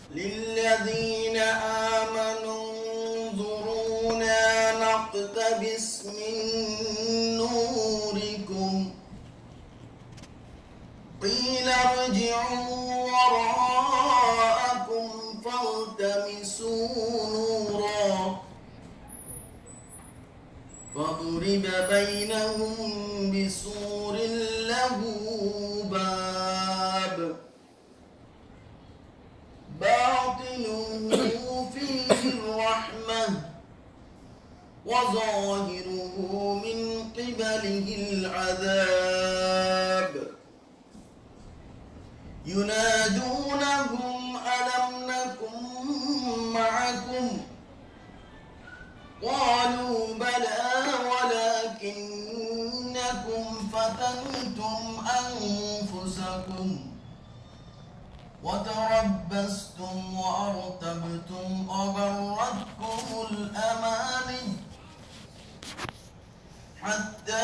للذين آمنوا انظرونا نقتبس من نوركم قيل ارجعوا وراءكم فالتمسوا نورا فضرب بينهم بسور له باب باطنه فيه الرحمة وظاهره من قبله العذاب ينادونهم ألم نكن معكم قالوا بلى ولكنكم فتنتم أنفسكم وتربستم وأرتبتم وغرتكم الأماني حتى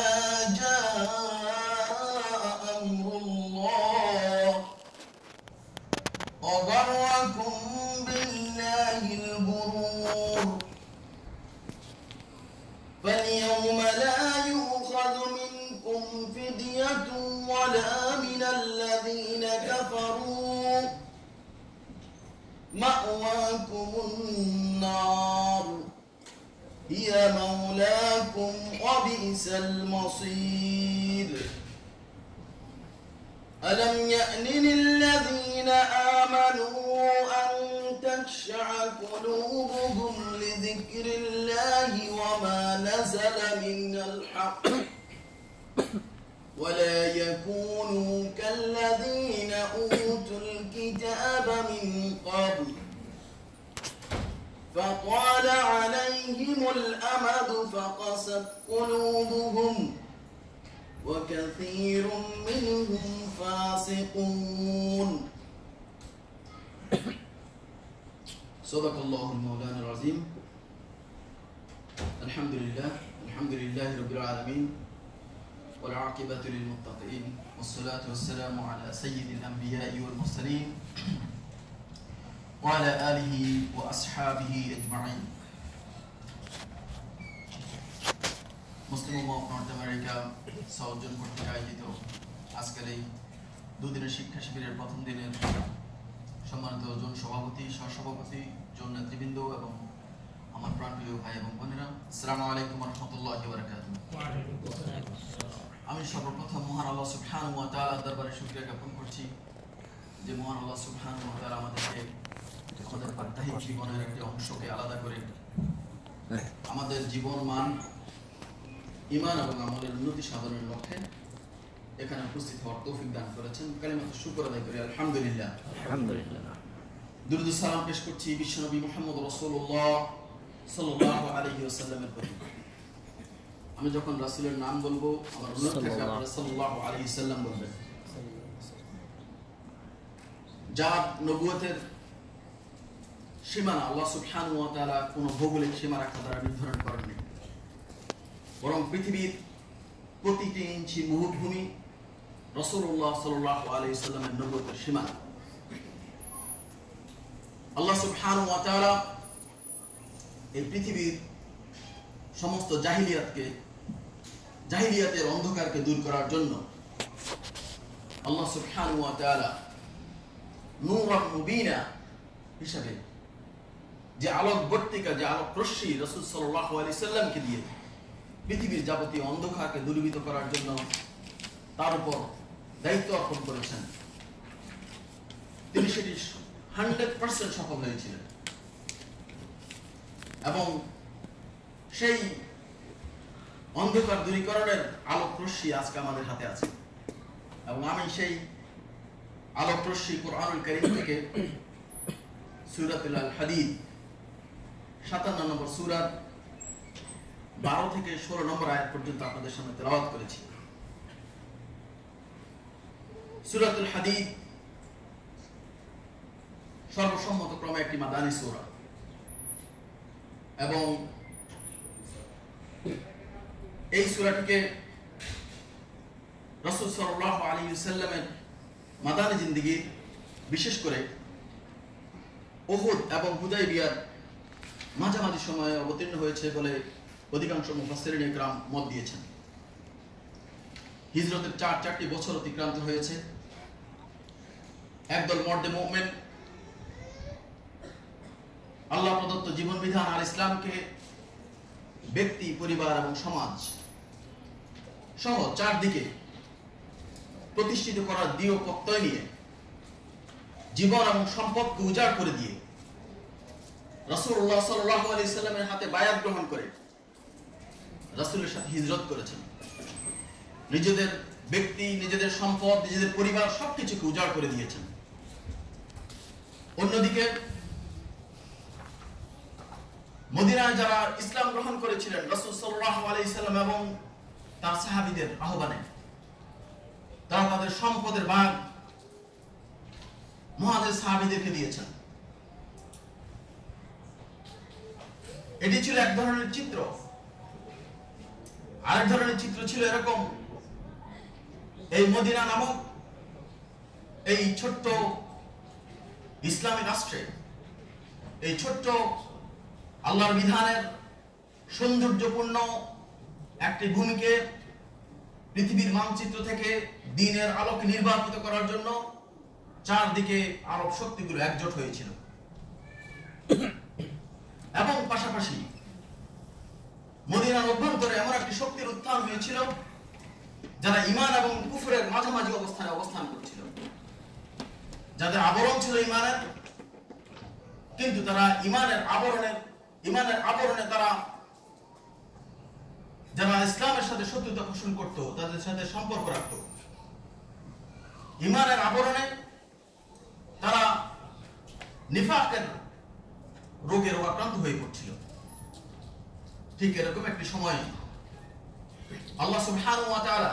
جاء أمر الله وغركم بالله الغرور فاليوم لا يؤخذ منكم فدية ولا من الذين كفروا مأواكم النار هي مولاكم وبئس المصير ألم يأن للذين آمنوا أن تخشع قلوبهم لذكر الله وما نزل من الحق ولا يكونوا كالذين أوتوا الكتاب من قبل فطال عليهم الأمد فقست قلوبهم وكثير منهم فاسقون صدق الله المولانا العظيم الحمد لله رب العالمين والعاقبة للمتقين والصلاة والسلام على سيد الأنبياء والمرسلين وعلى آله وأصحابه أجمعين Muslim Ummah of North America south zone কর্তৃক আয়োজিত আজকের এই দুদিনের শিক্ষা শিবিরের প্রথম দিনের সম্মানিত জন সভাপতি, সহসভাপতি, জন নেতৃবৃন্দ এবং আমার প্রাণপ্রিয় ভাই এবং বোনেরা, আসসালামু আলাইকুম ওয়া রাহমাতুল্লাহি ওয়া বারাকাতুহু। আমি সর্বপ্রথম মহান আল্লাহ সুবহানাহু ওয়া তাআলার দরবারে শুকরিয়া জ্ঞাপন করছি যে মহান আল্লাহ সুবহানাহু ওয়া তাআলা আমাদেরকে আমাদের পারিবারিক জীবনের একটি অংশকে আলাদা করে আমাদের জীবন মান, ঈমান এবং আমলের উন্নতি সাধনের লক্ষ্যে এখানে উপস্থিত হওয়ার তৌফিক দান করেছেন। কালিমাত শুকর আদায় করি আলহামদুলিল্লাহ। দুরূদ ও সালাম পেশ করছি বিশ্বনবী মুহাম্মদ রাসূলুল্লাহ সাল্লাল্লাহু আলাইহি ওয়াসাল্লামের প্রতি। আমি যখন রাসূলের নাম বলবো আমার অনুরোধ থাকবে আপনারা সাল্লাল্লাহু আলাইহি ওয়াসাল্লাম বলবেন। যার নবুয়তের সীমানা আল্লাহ সুবহানাহু ওয়া তাআলা কোনো ভৌগোলিক সীমা রাখা দ্বারা নির্ধারণ করেননি, বরং পৃথিবীর প্রতিটি ইঞ্চি মুহুভূমি রাসূলুল্লাহ সাল্লাল্লাহু আলাইহি ওয়াসাল্লামের নবুয়তের সীমানা। আল্লাহ সুবহানাহু ওয়া তাআলা এই পৃথিবীর সমস্ত জাহিলিয়াতের অন্ধকারকে দূর করার জন্য আল্লাহ সুবহানাহু ওয়া তাআলা নূরান মুবিনা হিসাবে যে আলোক বর্তিকা, যে আলোক রশ্মি রাসূল সাল্লাল্লাহু আলাইহি সাল্লামকে দিয়ে পৃথিবীর যাবতীয় অন্ধকারকে দূরীভূত করার জন্য তার উপর দায়িত্ব অর্পণ করেছেন, তিনি সেটি 100% সফল হয়েছিলেন। এবং সেই অন্ধকার দূরীকরণের আলোক রশ্মি আজকে আমাদের হাতে আছে। এবং আমি সেই আলোক রশ্মি কোরআনুল কারীম থেকে সূরাতুল হাদীদ 57 নম্বর সূরার 12 থেকে 16 নম্বর আয়াত পর্যন্ত আপনাদের সামনে তেলাওয়াত করেছি। সূরাতুল হাদীদ সর্বসম্মতক্রমে একটি মাদানী সূরা এবং এই সূরাটিকে রাসূল সাল্লাল্লাহু আলাইহি ওয়াসাল্লামের মাদানী জিন্দেগীর বিশেষ করে উহুদ এবং হুদাইবিয়ার মাঝামাঝি সময়ে অবতীর্ণ হয়েছে বলে অধিকাংশ মুফাসসিরিন ইকরাম মত দিয়েছেন। হিজরতের চারটি বছর অতিক্রান্ত হয়েছে। একদল মর্দে মুমিন আল্লাহ প্রদত্ত জীবন বিধান আর ইসলামকে ব্যক্তি, পরিবার এবং সমাজ সহ চারদিকে প্রতিষ্ঠিত করার দৃঢ় প্রত্যয় নিয়ে জীবন এবং সম্পদকে উজাড় করে দিয়ে রাসূলুল্লাহ সাল্লাল্লাহু আলাইহি সাল্লামের হাতে বায়াত গ্রহণ করে রাসূলের সাথে হিজরত করেছেন। নিজেদের ব্যক্তি, নিজেদের সম্পদ, নিজেদের পরিবার সবকিছুকে উজাড় করে দিয়েছেন। অন্যদিকে মদিনায় যারা ইসলাম গ্রহণ করেছিলেন রাসূল সাল্লাল্লাহু আলাইহি সাল্লাম এবং তার সাহাবীদের আহ্বানে, তারা তাদের সম্পদের ভাগ মুহাজির সাহাবীদেরকে দিয়েছেন। এটি ছিল এক ধরনের চিত্র। আরেক ধরনের চিত্র ছিল এরকম, এই মদিনা নামক এই ছোট্ট ইসলামী রাষ্ট্রে, এই ছোট্ট আল্লাহর বিধানের সৌন্দর্যপূর্ণ একটি ভূমিকে পৃথিবীর মানচিত্র থেকে দ্বীনের আলোকে নির্বাপিত করার জন্য চারদিকে আরব শক্তিগুলো একজোট হয়েছিল। এবং পাশাপাশি মদিনার অভ্যন্তরে এমন একটি শক্তির উত্থান হয়েছিল যারা ঈমান এবং কুফরের মাঝামাঝি অবস্থান করছিল, যাদের আবরণ ছিল ঈমানের, কিন্তু তারা ঈমানের আবরণে তারা যারা ইসলামের সাথে শত্রুতা পোষণ করত, তাদের সাথে সম্পর্ক রাখত। ঈমানের আবরণে তারা নিফাকের রোগের আক্রান্ত হয়ে পড়ছিল। ঠিক এরকম একটি সময় আল্লাহ সুবহানাহু ওয়া তাআলা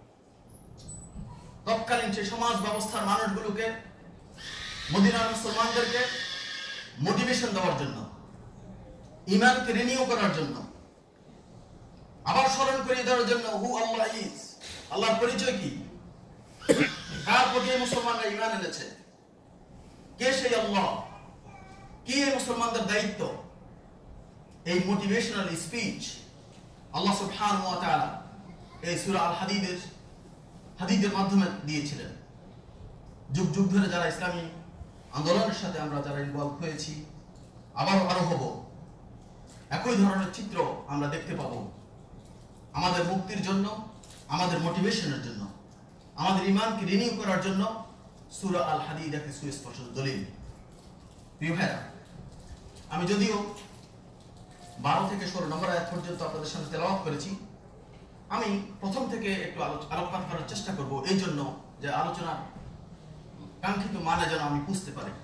তৎকালীন সেই সমাজ ব্যবস্থার মানুষগুলোকে, মদিনার মুসলমানদেরকে মোটিভেশন দেওয়ার জন্য, ঈমানকে রিনিউ করার জন্য, আবার স্মরণ করিয়ে দেওয়ার জন্য হু আল্লাহ ইজ, আল্লাহর পরিচয় কি, কার প্রতি মুসলমানরা ঈমান এনেছে, কে সেই আল্লাহ, কি এই মুসলমানদের দায়িত্ব, এই মোটিভেশনাল স্পিচ আল্লাহ সুবহানাহু ওয়া তাআলা এই সূরা আল হাদীদের মাধ্যমে দিয়েছিলেন। যুগ যুগ ধরে যারা ইসলামী আন্দোলনের সাথে আমরা যারা ইনভলভ হয়েছি, আরো হব, একই ধরনের চিত্র আমরা দেখতে পাবো। আমাদের মুক্তির জন্য, আমাদের মোটিভেশনের জন্য, আমাদের ঈমানকে রিনিউ করার জন্য সূরা আল হাদীদ একটি সুস্পষ্ট দলিল। প্রিয় ভাইরা, আমি যদিও 12 থেকে 16 নম্বর আয়াত পর্যন্ত আপনাদের সামনে তেলাওয়াত করেছি, আমি প্রথম থেকে একটু আলোকপাত করার চেষ্টা করব, এই জন্য যে আলোচনার কাঙ্ক্ষিত মানে যেন আমি বুঝতে পারি।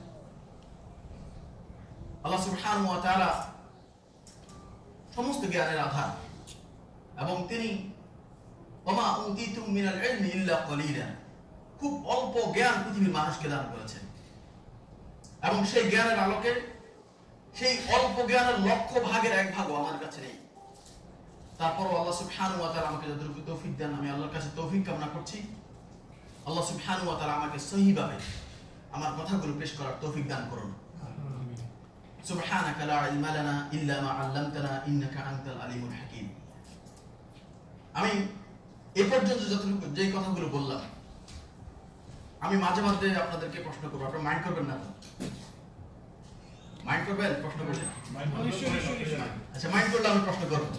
আল্লাহ সুবহানাহু ওয়া তাআলা সমস্ত জ্ঞানের আধার, এবং তিনি ওমা উতিতুম মিনাল ইলমি ইল্লা কলিলা, খুব অল্প জ্ঞান পৃথিবীর মানুষকে দান করেছেন, এবং সেই জ্ঞানের আলোকে সেই অল্প জ্ঞানের লক্ষ ভাগের এক ভাগও আমার কাছে নেই। তারপরও আল্লাহ সুবহানাহু ওয়া তাআলা আমাকে যতটুকু তৌফিক দেন, আমি আল্লাহর কাছে তৌফিক কামনা করছি। আল্লাহ সুবহানাহু ওয়া তাআলা আমাকে সহিভাবে আমার কথাগুলো পেশ করার তৌফিক দান করুন। সুবহানাকা লা ইলমা লানা ইল্লা মা আল্লামতানা ইন্নাকা আনতাল আলিমুল হাকীম। আমি এই পর্যন্ত যতটুকু যে কথাগুলো বললাম, আমি মাঝে মাঝে আপনাদেরকে প্রশ্ন করব, আপনারা মাইন্ড করবেন না তো? মাইন্ড করবেন? প্রশ্ন করবেন? আচ্ছা, মাইন্ড করলে আমি প্রশ্ন করব।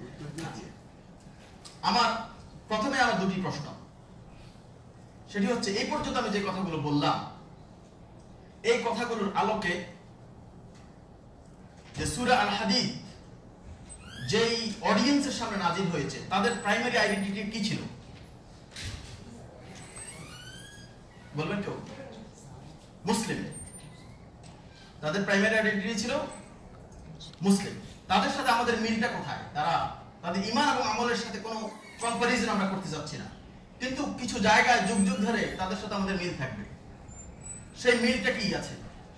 প্রথমে আমার দুটি প্রশ্ন, সেটি হচ্ছে এই পর্যন্ত আমি যে কথাগুলো বললাম, এই কথাগুলোর আলোকে যে সূরা আল হাদীদ যেই অডিয়েন্সের সামনে নাজিল হয়েছে, তাদের প্রাইমারি আইডেন্টিটি কি ছিল বলবেন কেউ? মুসলিম। তাদের প্রাইমারি আইডেন্টিটি ছিল মুসলিম। তাদের সাথে আমাদের মিলটা কোথায়? তাদের ঈমান এবং আমলের সাথে কোনো কম্পারিজন আমরা করতে যাচ্ছি না, কিন্তু কিছু জায়গায় যুগ যুগ ধরে তাদের সাথে আমাদের মিল থাকবে। সেই মিলটা কি আছে?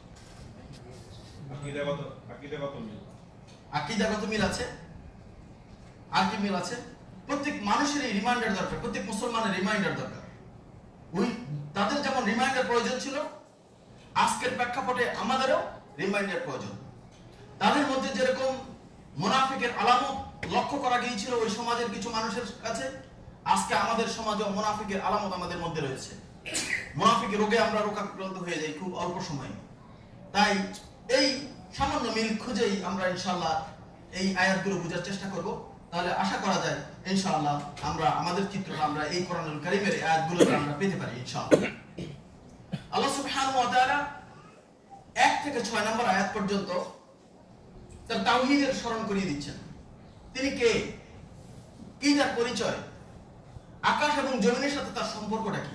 আকীদাগত মিল আছে। আর কি মিল আছে? প্রত্যেক মানুষের রিমাইন্ডার দরকার, প্রত্যেক মুসলমানের রিমাইন্ডার দরকার। তাদের যেমন রিমাইন্ডার প্রয়োজন ছিল, আজকের প্রেক্ষাপটে আমাদেরও রিমাইন্ডার প্রয়োজন। তাদের মধ্যে যেরকম মুনাফিকের আলামত লক্ষ্য করা গিয়েছিল ওই সমাজের কিছু মানুষের কাছে, আজকে আমাদের সমাজে মুনাফিকের আলামত আমাদের মধ্যে রয়েছে। মুনাফিকের রোগে আমরা রোগাক্রান্ত হয়ে যাই খুব অল্প সময়ে। তাই এই সামান্য মিল খুঁজেই আমরা ইনশাআল্লাহ এই আয়াতগুলো বোঝার চেষ্টা করব। তাহলে আশা করা যায় ইনশাআল্লাহ আমরা আমাদের চিত্রটা আমরা এই কোরআনুল কারীমের আয়াতগুলোতে আমরা পেতে পারি ইনশাআল্লাহ। আল্লাহ সুবহানাহু ওয়া তাআলা 1 থেকে 6 নম্বর আয়াত পর্যন্ত তার তাওহীদের স্মরণ করিয়ে দিচ্ছেন। তিনি কে, কি তার পরিচয়, আকাশ এবং জমিনের সাথে তার সম্পর্কটা কি।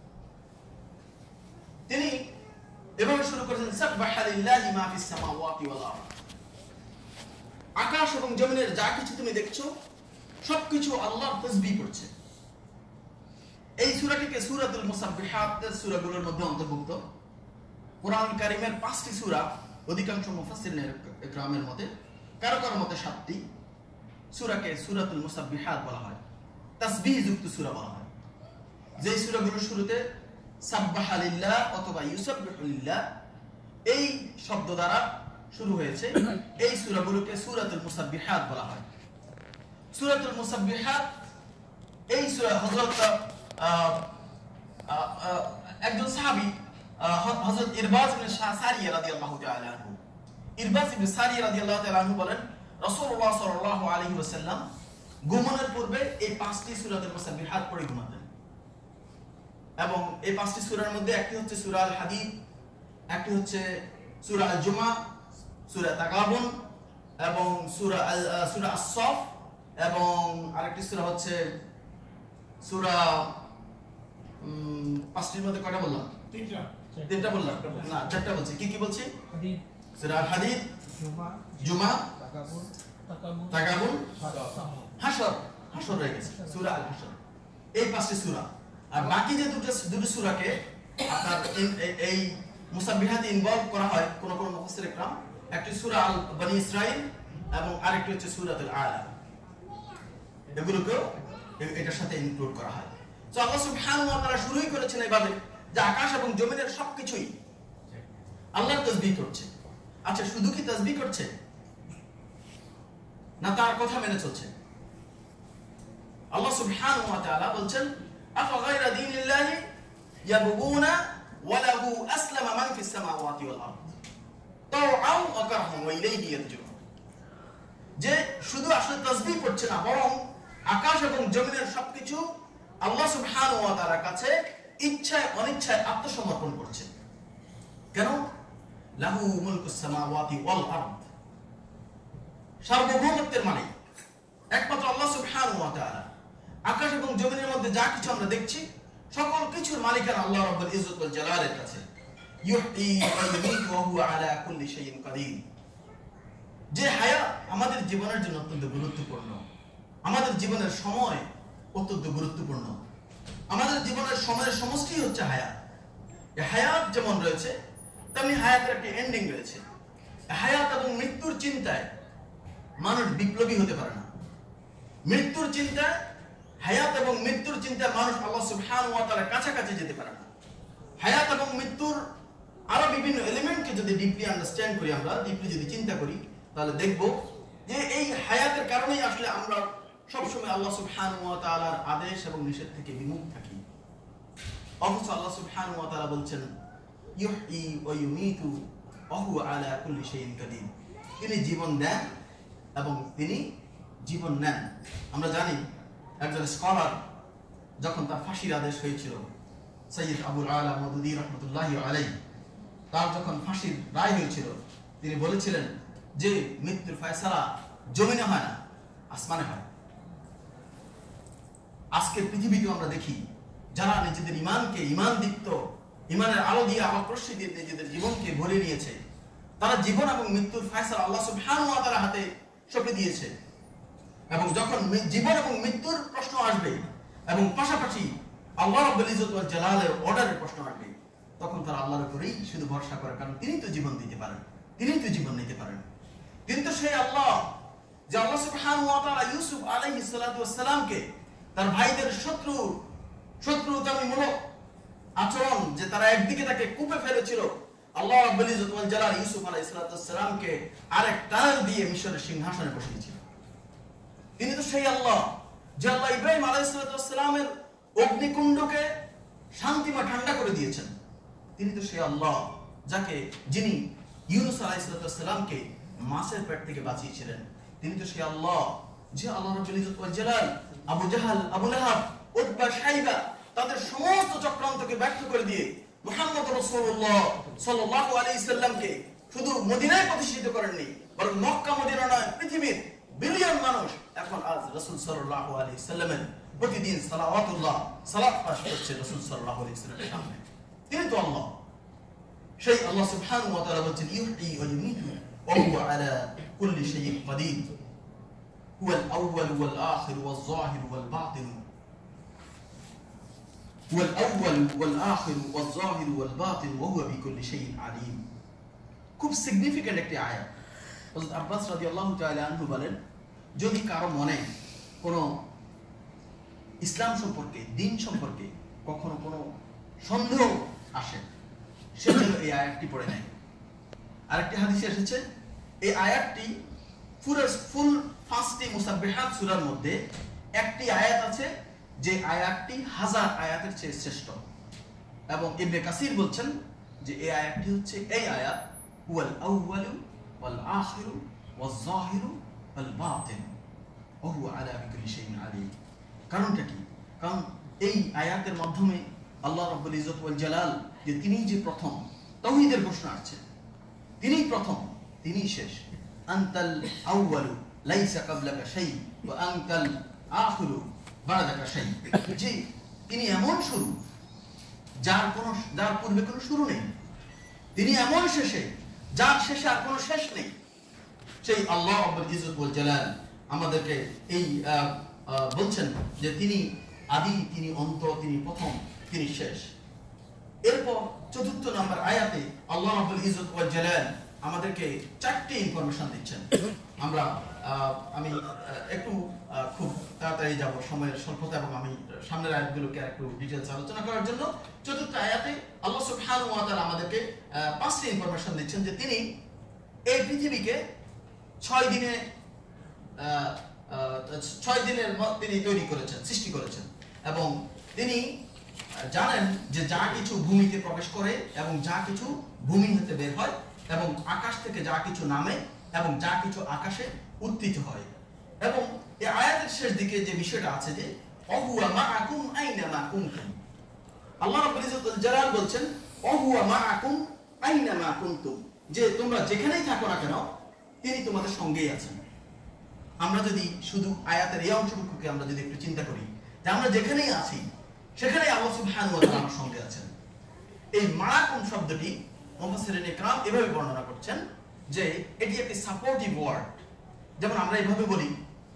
তিনি এভাবে শুরু করেছেন, সাব্বাহা লিল্লাহি মা ফিস সামাওয়াতি ওয়াল আরদ। আকাশ এবং জমিনের যা কিছু তুমি দেখছো সবকিছু আল্লাহর তাসবিহ করছে। এই সূরাটিকে সূরাতুল মুসাব্বিহাতের সূরাগুলোর মধ্যে অন্তর্ভুক্ত। কোরআন কারীমের 5টি সূরা, অধিকাংশ মুফাসসিরিনের ইকরামের মতে, কারো কারো মতে 7টি সূরাকে সূরাতুল মুসাব্বিহাত বলা হয়, তাসবিহ যুক্ত সূরা বলা হয়। যে সূরাগুলোর শুরুতে সাব্বাহা লিল্লাহ অথবা ইউসাব্বিহু লিল্লাহ এই শব্দ দ্বারা শুরু হয়েছে, এই সূরাগুলোকে সূরাতুল মুসাব্বিহাত বলা হয়। সূরাতুল মুসাব্বিহাত এই সূরা হযরত একজন সাহাবী হযরত ইরবাজ ইবনে সারিয়া রাদিয়াল্লাহু তাআলা আনহু, ইরবাজ ইবনে সারিয়া রাদিয়াল্লাহু তাআলা আনহু বলেন, রাসূলুল্লাহ সাল্লাল্লাহু আলাইহি ওয়াসাল্লাম ঘুমানোর পূর্বে এই 5টি সূরাতুল মুসাব্বিহাত পড়ে ঘুমাতেন। এবং এই 5টি সূরার মধ্যে একটি হচ্ছে সূরা আল হাদীদ, একটি হচ্ছে সূরা আল জুমা, সূরা তাগাবুন এবং সূরা আস-সাফ, এবং আরেকটি সূরা হচ্ছে সূরা 5টির মধ্যে কয়টা বললাম? তিনটা বললাম না, 4টা বলছি। কি কি বলছি? সূরা আল হাদীদ, জুমা, তাগাবুন, হাশর, হাশর রয়ে গেছে, সূরা আল হাশর। এই 5টি সূরা। আর বাকি যে দুটো সূরাকে আপনার এই মুসাব্বিহাতে ইনভলভ করা হয় কোন কোন মুফাসসির ইকরাম, একটি সূরা আল বনী ইসরাইল এবং আরেকটি হচ্ছে সূরাতুল আলা, এগুলোকেও এটার সাথে ইনক্লুড করা হয়। তো আল্লাহ সুবহানাহু ওয়া তাআলা শুরুই করেছেন এইভাবে যে আকাশ এবং জমিনের সবকিছুই আল্লাহর তাসবিহ করছে। আচ্ছা, শুধু কি তাসবিহ করছে না তার কথা মেনে চলছে? আল্লাহ সুবহানাহু ওয়া তাআলা বলছেন, আফা গায়রা দীনিল্লাহি ইয়াবগুনা ওয়া লাহু আসলামা মান ফিস সামাওয়াতি ওয়াল আরদ তাওআন ওয়া কারহান ওয়া ইলাইহি ইয়ারজিউন। যে শুধু আসলে তাসবিহ করছে না, বরং আকাশ এবং জমিনের সবকিছু আল্লাহ সুবহানাহু ওয়া তাআলার কাছে ইচ্ছায় অনিচ্ছায় আত্মসমর্পণ করছে। কেন? লাহু মুলকুস সামাওয়াতি ওয়াল আরদ, সার্বভৌমত্বের মালিক একমাত্র আল্লাহ সুবহানাহু ওয়া তাআলা। আকাশ এবং জমিনের মধ্যে যা কিছু আমরা দেখছি সকল কিছুর মালিকানা আল্লাহ রাব্বুল ইজ্জত ওয়াল জালালের কাছে। ইউহয়ি ওয়া ইউমীতু ওয়া হুয়া আলা কুল্লি শাইইন কাদির। যে হায়াত আমাদের জীবনের জন্য অত্যন্ত গুরুত্বপূর্ণ, আমাদের জীবনের সময় অত্যন্ত গুরুত্বপূর্ণ, আমাদের জীবনের সময়ের সমষ্টি হচ্ছে হায়াত। এই হায়াত যেমন রয়েছে তেমনি হায়াতের একটা এন্ডিং রয়েছে। হায়াত এবং মৃত্যুর চিন্তায় মানুষ বিপ্লবী হতে পারে না। মৃত্যুর চিন্তায়, হায়াত এবং মৃত্যুর চিন্তায় মানুষ আল্লাহ সুবহানাহু ওয়া তাআলার কাছাকাছি যেতে পারে না। হায়াত এবং মৃত্যুর আরো বিভিন্ন এলিমেন্টকে যদি ডিপলি আন্ডারস্ট্যান্ড করি, আমরা ডিপলি যদি চিন্তা করি, তাহলে দেখব যে এই হায়াতের কারণেই আসলে আমরা সবসময় আল্লাহ সুবহানাহু ওয়া তাআলার আদেশ এবং নিষেধ থেকে বিমুখ থাকি। অথচ আল্লাহ সুবহানাহু ওয়া তাআলা বলছেন, ইউহয়ি ওয়া ইউমীতু ওয়া হুয়া আলা কুল্লি শাইইন কাদির। তিনি জীবন দেন এবং তিনি জীবন নেন। আমরা জানি একজন স্কলার যখন তার ফাঁসির আদেশ হয়েছিল, সৈয়দ আবুল আলা মওদুদী রাহমাতুল্লাহি আলাইহি, তার যখন ফাঁসির রায় হয়েছিল তিনি বলেছিলেন যে মৃত্যুর ফয়সালা জমিনে হয় না, আসমানে হয়। আজকে পৃথিবীতে আমরা দেখি যারা নিজেদের ইমানকে ইমানদীপ্ত, ইমানের আলো দিয়ে আলোক রশ্মি দিয়ে নিজেদের জীবনকে ভরে নিয়েছে, তারা জীবন এবং মৃত্যুর ফয়সালা আল্লাহ সুবহানাহু ওয়া তাআলার হাতে সঁপে দিয়েছে। এবং যখন জীবন এবং মৃত্যুর প্রশ্ন আসবে এবং পাশাপাশি আল্লাহ রাব্বুল ইজ্জত ওয়াল জালালের অর্ডারের প্রশ্ন আসবে, তখন তারা আল্লাহর উপরেই শুধু ভরসা করে, কারণ তিনি তো জীবন দিতে পারেন, তিনি তো জীবন নিতে পারেন। কিন্তু সেই আল্লাহ, যে আল্লাহ সুবহানাহু ওয়া তাআলা ইউসুফ আলাইহিস সালাতু ওয়াস সালামকে তার ভাইদের শত্রুতামূলক আচরণ, যে তারা একদিকে তাকে কূপে ফেলেছিল, আল্লাহ রাব্বুল ইজ্জত ওয়াল জালাল ইউসুফ আলাইহিস সালামকে আরেক টান দিয়ে মিশরের সিংহাসনে বসিয়েছিলেন। তিনি তো সেই আল্লাহ যে আল্লাহ ইব্রাহিম আলাইহিস সালামের অগ্নিকুণ্ডকে শান্তিময় ঠান্ডা করে দিয়েছেন। তিনি তো সেই আল্লাহ যিনি ইউনূস আলাইহিস সালামকে মাছের পেট থেকে বাঁচিয়েছিলেন। তিনি তো সেই আল্লাহ যে আল্লাহ রাব্বুল ইজ্জত ওয়াল জালাল Abu Jahal, Abu Lahab, Utba, Shaiba তাদের সমস্ত চক্রান্তকে ব্যর্থ করে দিয়ে মুহাম্মদ রাসূলুল্লাহ সাল্লাল্লাহু আলাইহি সাল্লামকে শুধু মদিনায় প্রতিষ্ঠিত করেননি, বরং মক্কা মদিনা নয়, পৃথিবীর বিলিয়ন মানুষ এখন আজ রাসূল সাল্লাল্লাহু আলাইহি সাল্লামের প্রতিদিন সালাত পাঠ করছে রাসূল সাল্লাল্লাহু আলাইহি সাল্লামের সামনে। তিনি তো আল্লাহ। সেই আল্লাহ সুবহানাহু ওয়া তাআলা বলেন ইউহয়ী ওয়া ইউমীতু ওয়া হুয়া আলা কুল্লি শাইইন কাদির হুয়াল আউয়াল ওয়াল আখির ওয়াল যাহির ওয়াল বাতিন হুয়াল আউয়াল ওয়াল আখির ওয়াল যাহির ওয়াল বাতিন ওয়া হুয়া বিকুল্লি শাইইন আলীম। খুব সিগনিফিক্যান্ট একটি আয়াত। হযরত আব্বাস রাদিয়াল্লাহু তাআলা আনহু বলেন, যদি কারো মনে কোনো ইসলাম সম্পর্কে, দিন সম্পর্কে কখনো কোনো সন্দেহ আসে, সে যেন এই আয়াতটি পড়ে নেয়। আরেকটি হাদিসে এসেছে এই আয়াতটি ফুল 5টি মুসাব্বিহাত সূরার মধ্যে একটি আয়াত আছে যে আয়াতটি 1000 আয়াতের চেয়ে শ্রেষ্ঠ। এবং ইবনে কাসির বলছেন যে এই আয়াতটি হচ্ছে এই আয়াত হুয়াল আউয়ালু ওয়াল আখিরু ওয়াজ যাহিরু ওয়াল বাতিন ওয়া হুয়া আলা বিকুল্লি শাইইন আলীম। কারণটা কি? কারণ এই আয়াতের মাধ্যমে আল্লাহ রাব্বুল ইজ্জত ওয়াল জালাল যে তিনি যে প্রথম তাওহীদের ঘোষণা আছে, তিনি প্রথম, তিনি শেষ। আনতাল আউয়ালু লাইসা ক্বাবলাকা শাই ওয়া আনতাল আখিরু বা'দাকা শাই। যে তিনি এমন শুরু যার পূর্বে কোনো শুরু নেই, তিনি এমন শেষে যার শেষে আর কোনো শেষ নেই। সেই আল্লাহ রাব্বুল ইজ্জত ওয়াল জালাল আমাদেরকে এই বলছেন যে তিনি আদি, তিনি অন্ত, তিনি প্রথম, তিনি শেষ। এরপর 4 নম্বর আয়াতে আল্লাহ রাব্বুল ইজ্জত ওয়াল জালাল আমাদেরকে 4টি ইনফরমেশন দিচ্ছেন। আমি একটু খুব তাড়াতাড়ি যাব সময়ের স্বল্পতা, এবং আমি সামনের আয়াতগুলোকে একটু ডিটেইলস আলোচনা করার জন্য 4th আয়াতে আল্লাহ সুবহানাহু ওয়া তাআলা আমাদেরকে 5টি ইনফরমেশন দিচ্ছেন যে তিনি এই পৃথিবীকে 6 দিনের তিনি তৈরি করেছেন, সৃষ্টি করেছেন। এবং তিনি জানেন যে যা কিছু ভূমিতে প্রবেশ করে এবং যা কিছু ভূমি হতে বের হয়, এবং আকাশ থেকে যা কিছু নামে এবং যা কিছু আকাশে উত্থিত হয়। এবং এই আয়াতের শেষ দিকে যে বিষয়টা আছে যে অহুয়া মাআকুম আইনামা কুনতুম, আল্লাহ রাব্বুল ইজ্জত ওয়াল জালাল বলছেন অহুয়া মাআকুম আইনামা কুনতুম, যে তোমরা যেখানেই থাকো না কেন তিনি তোমাদের সঙ্গেই আছেন। আমরা যদি শুধু আয়াতের এই অংশটুকুকে আমরা যদি একটু চিন্তা করি যে আমরা যেখানেই আছি সেখানেই আল্লাহ সুবহানাহু ওয়া তাআলা আমার সঙ্গে আছেন। এই মাআকুম শব্দটি মুফাসসিরিনে কেরাম এভাবে বর্ণনা করছেন যে এটি একটি সাপোর্টিভ ওয়ার্ড। যেমন আমরা এইভাবে বলি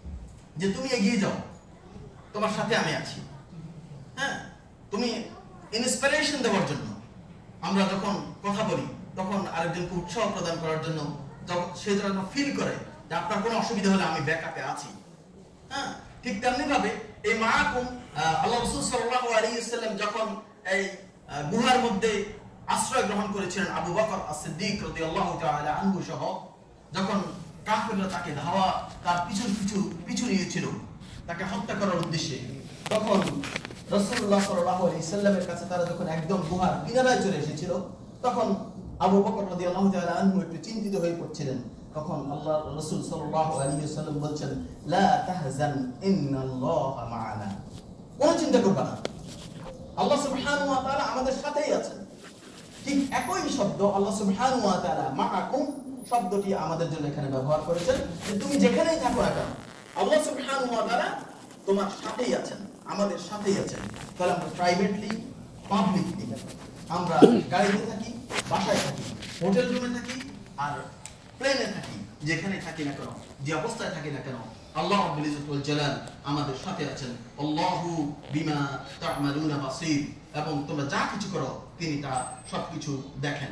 যে তুমি এগিয়ে যাও, তোমার সাথে আমি আছি। হ্যাঁ, তুমি ইন্সপিরেশন দেওয়ার জন্য আমরা যখন কথা বলি তখন আরেকজনকে উৎসাহ প্রদান করার জন্য সে যখন ফিল করে যে আপনার কোনো অসুবিধা হলে আমি ব্যাকআপে আছি। হ্যাঁ, ঠিক তেমনি ভাবে এই মাআকুম আল্লাহ রাসূল সাল্লাল্লাহু আলাইহি ওয়াসাল্লাম যখন এই গুহার মধ্যে আশ্রয় গ্রহণ করেছিলেন আবু বকর as-সিদ্দিক রাদিয়াল্লাহু তাআলা আনহু সহ, যখন কাফিররা তাকে তার পিছু নিয়েছিল তাকে হত্যা করার উদ্দেশ্যে, তখন রাসূলুল্লাহ সাল্লাল্লাহু আলাইহি সাল্লামের কাছে তারা যখন একদম গুহার কিনারায় চলে এসেছিল, তখন আবু বকর রাদিয়াল্লাহু তাআলা আনহু একটু চিন্তিত হয়ে পড়ছিলেন। তখন আল্লাহর রাসূল সাল্লাল্লাহু আলাইহি ওয়াসাল্লাম বলছেন লা তাহজান ইন্নাল্লাহা মা'ানা, কোনো চিন্তা করবে না, আল্লাহ সুবহানাহু ওয়া তাআলা আমাদের সাথেই আছেন। ঠিক একই শব্দ আল্লাহ সুবহানাহু ওয়া তাআলা মাআকুম শব্দটি আমাদের জন্য এখানে ব্যবহার করেছেন যে তুমি যেখানেই থাকো না কেন আল্লাহ সুবহানাহু ওয়া তাআলা তোমার সাথেই আছেন, আমাদের সাথেই আছেন। তাহলে আমরা প্রাইভেটলি, পাবলিকলি, আমরা গাড়িতে থাকি, বাসায় থাকি, হোটেল রুমে থাকি, আর প্লেনে থাকি, যেখানে থাকি না কেন, যে অবস্থায় থাকি না কেন, আল্লাহ রাব্বুল ইজ্জত ওয়াল জালাল আমাদের সাথে আছেন। আল্লাহু বিমা তা'মালুনা বাসীর, এবং তোমরা যা কিছু করো তিনি তা সবকিছু দেখেন।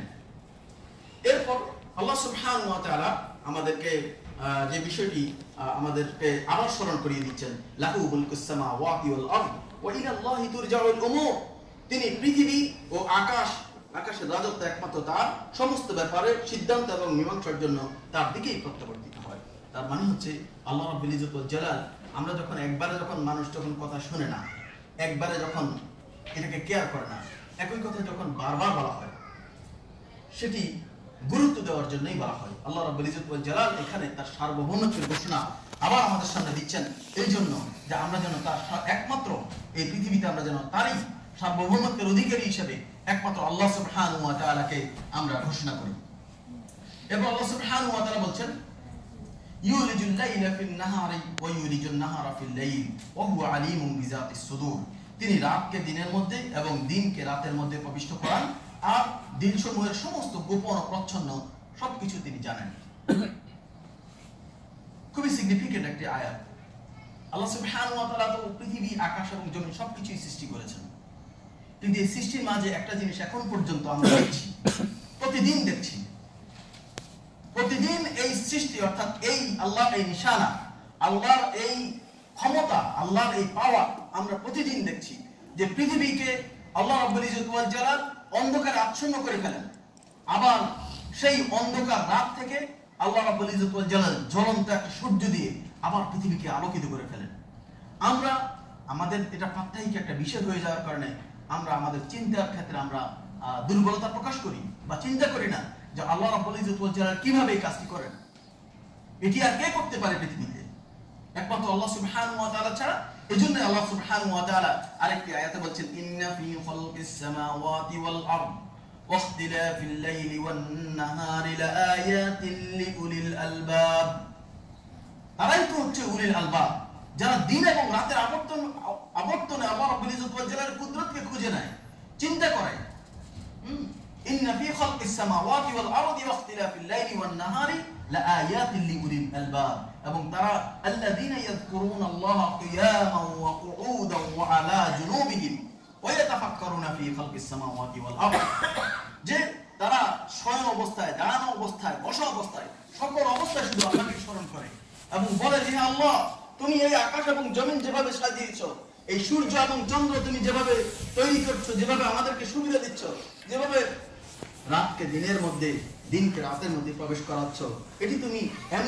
এরপর আল্লাহ সুবহানাহু ওয়া তাআলা আমাদেরকে যে বিষয়টি আমাদেরকে আবার স্মরণ করিয়ে দিচ্ছেন লাহু মুলকুস সামাওয়াতি ওয়াল আরদ ওয়া ইলা আল্লাহি তুরজাউল উমুর, তিনি পৃথিবী ও আকাশ আকাশের রাজত্ব একমাত্র তার, সমস্ত ব্যাপারে সিদ্ধান্ত এবং মীমাংসার জন্য তার দিকেই প্রত্যাবর্তিত হয়। তার মানে হচ্ছে আল্লাহ রাব্বুল ইজ্জত ওয়াল জালাল, আমরা যখন একবারে যখন মানুষ যখন কথা শুনে না, একবারে যখন এটাকে কেয়ার করে না, একই কথা যখন বারবার বলা হয়, সেটি গুরুত্ব দেওয়ার জন্যই বলা হয়। আল্লাহ রাব্বুল ইজ্জত ওয়াল জালাল এখানে তার সার্বভৌমত্বের ঘোষণা আবার আমাদের সামনে দিচ্ছেন, এই জন্য যে আমরা যেন তার একমাত্র এই পৃথিবীতে আমরা যেন তারই সার্বভৌমত্বের অধিকারী হিসেবে একমাত্র আল্লাহ সুবহানাহু ওয়া তাআলাকে আমরা ঘোষণা করি। এবং আল্লাহ সুবহানাহু ওয়া তাআলা বলছেন, ইউলিজুল লাইলা ফিন নাহারি ওয়া ইউলিজুন নাহারা ফিল লাইল ওয়া হুয়া আলিমুম বিযাতিস সুদূর। তিনি রাতকে দিনের মধ্যে এবং দিনকে রাতের মধ্যে প্রবিষ্ট করান, আর দিনসমূহের সমস্ত গোপন ও প্রচ্ছন্ন সবকিছু তিনি জানেন। খুবই সিগনিফিকেন্ট একটি আয়াত। আল্লাহ সুবহানাহু ওয়া তাআলা তো পৃথিবী, আকাশ এবং জমিন সবকিছুই সৃষ্টি করেছেন, কিন্তু এই সৃষ্টির মাঝে একটা জিনিস এখন পর্যন্ত আমরা দেখছি, প্রতিদিন দেখছি, প্রতিদিন এই সৃষ্টি অর্থাৎ এই আল্লাহর এই নিশানা, আল্লাহর এই ক্ষমতা, আল্লাহর এই পাওয়ার আমরা প্রতিদিন দেখছি যে পৃথিবীকে আল্লাহ রাব্বুল ইজ্জত ওয়াল জালাল অন্ধকারে আচ্ছন্ন করে ফেলেন, আবার সেই অন্ধকার রাত থেকে আল্লাহ রাব্বুল ইজ্জত ওয়াল জালাল জ্বলন্ত একটা সূর্য দিয়ে আবার পৃথিবীকে আলোকিত করে ফেলেন। আমরা আমাদের এটা প্রাত্যহিক একটা বিষয় হয়ে যাওয়ার কারণে আমরা আমাদের চিন্তার ক্ষেত্রে আমরা দুর্বলতা প্রকাশ করি বা চিন্তা করি না যে আল্লাহ রাব্বুল ইজ্জত ওয়াল জালাল কিভাবে এই কাজটি করেন। এটি আর কে করতে পারে পৃথিবীতে? একমাত্র আল্লাহ সুবহানাহু ওয়া তাআলা ছাড়া। এজন্য আল্লাহ সুবহানাহু ওয়া তাআলা আরেকটি আয়াতে বলছেন, ইন্না ফি খালকিস সামাওয়াতি ওয়াল আরদ ওয়া ইখতিলাফিল লাইলি ওয়ান নাহারি লাআয়াতিন লিউলিল আলবাব। তারাই তো হচ্ছে উলিল আলবাব, যারা দিন এবং রাতের আবর্তনে আল্লাহ রাব্বুল ইজ্জত ওয়াল জালালের কুদরতকে খুঁজে নেয়, চিন্তা করে। ইন্না ফি খালকিস সামাওয়াতি ওয়াল আরদি ওয়া ইখতিলাফিল লাইলি ওয়ান নাহারি লাআয়াতিন লিউলিল আলবাব। এবং তারা আল্লাযীনা ইয়াযকুরুনাল্লাহা কিয়ামান ওয়া কুউদান ওয়া আলা জুনুবিহিম ওয়া ইয়াতাফাক্কারুনা ফি খালকিস সামাওয়াতি ওয়াল আরদ। যে তারা শয়ন অবস্থায়, দাঁড়ানো অবস্থায়, বসা অবস্থায়, সকল অবস্থায় শুধু আল্লাহকে স্মরণ করে এবং বলে যে আল্লাহ, তুমি এই আকাশ এবং জমিন যেভাবে সাজিয়েছো, এই সূর্য এবং চন্দ্র তুমি যেভাবে তৈরি করছো, যেভাবে আমাদেরকে সুবিধা দিচ্ছ, যেভাবে রাতকে দিনের মধ্যে, দিনকে রাতের মধ্যে প্রবেশ করাচ্ছ, এটি তুমি